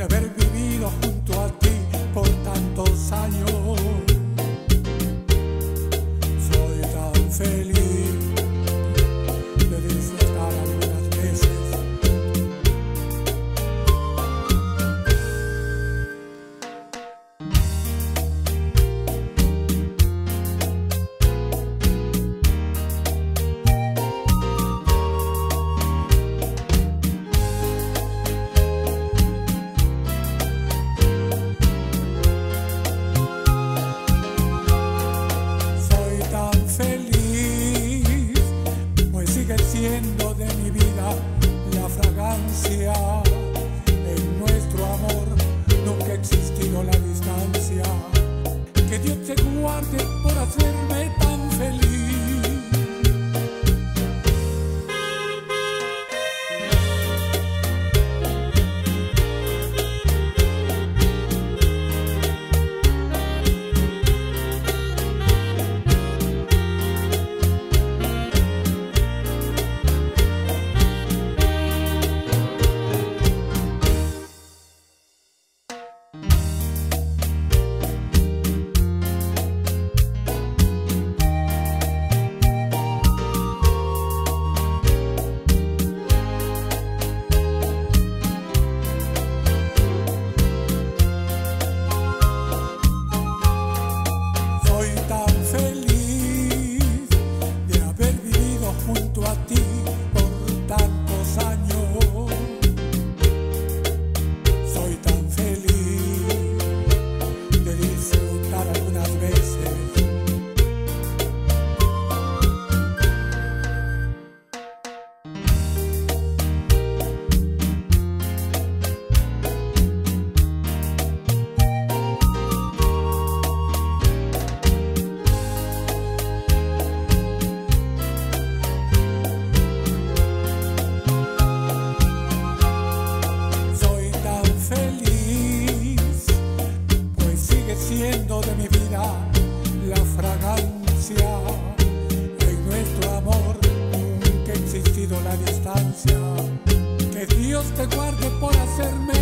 haber vivido junto a ti por tantos años. Soy tan feliz de disfrutar algunas veces. Siendo de mi vida la fragancia. En nuestro amor nunca ha existido la distancia. Que Dios te guarde por hacerme tan feliz. Siendo de mi vida la fragancia. En nuestro amor nunca ha existido la distancia. Que Dios te guarde por hacerme